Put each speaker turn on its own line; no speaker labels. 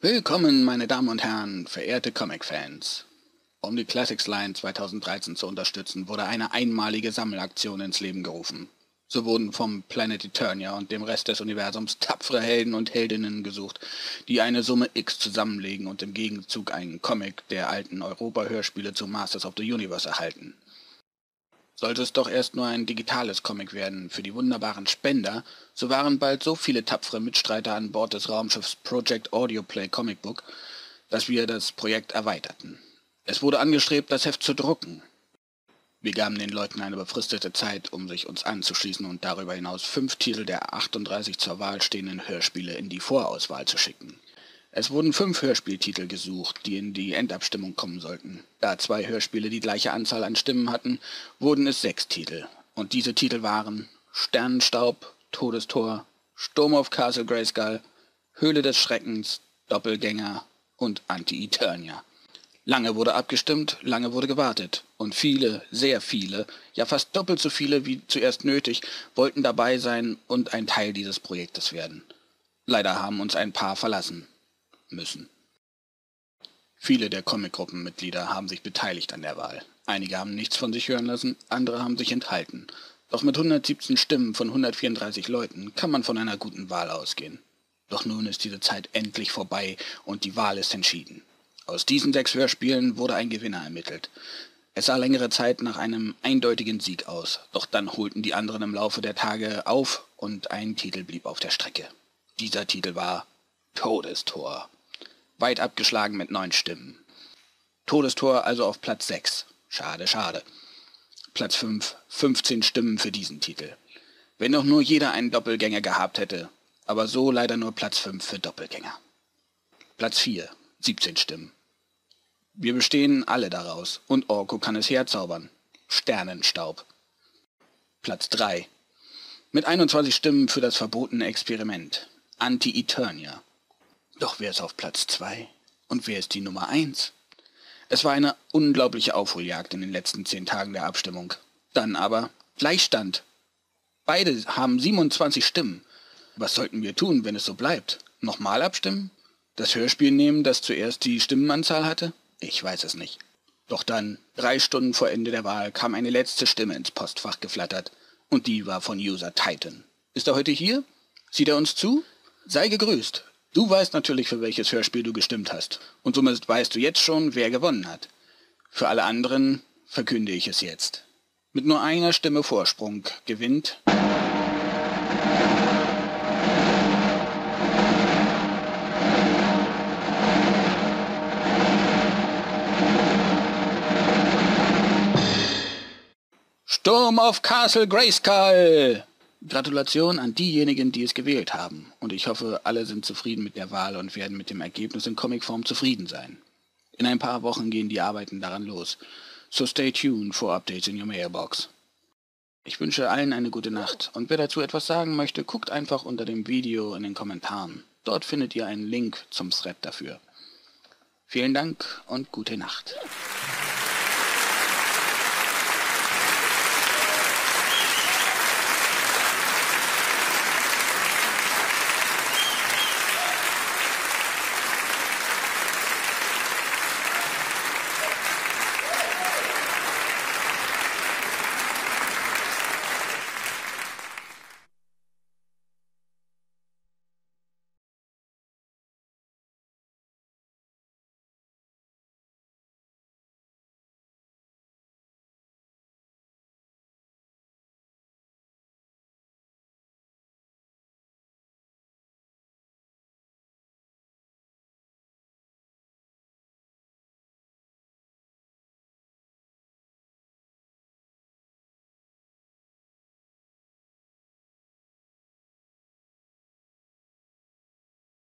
Willkommen, meine Damen und Herren, verehrte Comic-Fans. Um die Classics Line 2013 zu unterstützen, wurde eine einmalige Sammelaktion ins Leben gerufen. So wurden vom Planet Eternia und dem Rest des Universums tapfere Helden und Heldinnen gesucht, die eine Summe X zusammenlegen und im Gegenzug einen Comic der alten Europa-Hörspiele zu Masters of the Universe erhalten. Sollte es doch erst nur ein digitales Comic werden für die wunderbaren Spender, so waren bald so viele tapfere Mitstreiter an Bord des Raumschiffs Project Audioplay Comic Book, dass wir das Projekt erweiterten. Es wurde angestrebt, das Heft zu drucken. Wir gaben den Leuten eine befristete Zeit, um sich uns anzuschließen und darüber hinaus 5 Titel der 38 zur Wahl stehenden Hörspiele in die Vorauswahl zu schicken. Es wurden 5 Hörspieltitel gesucht, die in die Endabstimmung kommen sollten. Da 2 Hörspiele die gleiche Anzahl an Stimmen hatten, wurden es 6 Titel. Und diese Titel waren Sternenstaub, Todestor, Sturm auf Castle Grayskull, Höhle des Schreckens, Doppelgänger und Anti-Eternia. Lange wurde abgestimmt, lange wurde gewartet. Und viele, sehr viele, ja fast doppelt so viele wie zuerst nötig, wollten dabei sein und ein Teil dieses Projektes werden. Leider haben uns ein paar verlassen müssen. Viele der Comicgruppenmitglieder haben sich beteiligt an der Wahl. Einige haben nichts von sich hören lassen, andere haben sich enthalten. Doch mit 117 Stimmen von 134 Leuten kann man von einer guten Wahl ausgehen. Doch nun ist diese Zeit endlich vorbei und die Wahl ist entschieden. Aus diesen 6 Hörspielen wurde ein Gewinner ermittelt. Es sah längere Zeit nach einem eindeutigen Sieg aus, doch dann holten die anderen im Laufe der Tage auf und ein Titel blieb auf der Strecke. Dieser Titel war Todestor. Weit abgeschlagen mit 9 Stimmen. Todestor also auf Platz 6. Schade, schade. Platz 5, 15 Stimmen für diesen Titel. Wenn doch nur jeder einen Doppelgänger gehabt hätte, aber so leider nur Platz 5 für Doppelgänger. Platz 4, 17 Stimmen. Wir bestehen alle daraus und Orko kann es herzaubern. Sternenstaub. Platz 3. Mit 21 Stimmen für das verbotene Experiment. Anti-Eternia. Doch wer ist auf Platz 2? Und wer ist die Nummer 1? Es war eine unglaubliche Aufholjagd in den letzten 10 Tagen der Abstimmung. Dann aber Gleichstand. Beide haben 27 Stimmen. Was sollten wir tun, wenn es so bleibt? Nochmal abstimmen? Das Hörspiel nehmen, das zuerst die Stimmenanzahl hatte? Ich weiß es nicht. Doch dann, 3 Stunden vor Ende der Wahl, kam eine letzte Stimme ins Postfach geflattert. Und die war von User Titan. Ist er heute hier? Sieht er uns zu? Sei gegrüßt. Du weißt natürlich, für welches Hörspiel du gestimmt hast. Und somit weißt du jetzt schon, wer gewonnen hat. Für alle anderen verkünde ich es jetzt. Mit nur einer Stimme Vorsprung gewinnt Sturm auf Castle Grayskull! Gratulation an diejenigen, die es gewählt haben. Und ich hoffe, alle sind zufrieden mit der Wahl und werden mit dem Ergebnis in Comicform zufrieden sein. In ein paar Wochen gehen die Arbeiten daran los. So stay tuned for updates in your mailbox. Ich wünsche allen eine gute Nacht. Und wer dazu etwas sagen möchte, guckt einfach unter dem Video in den Kommentaren. Dort findet ihr einen Link zum Thread dafür. Vielen Dank und gute Nacht.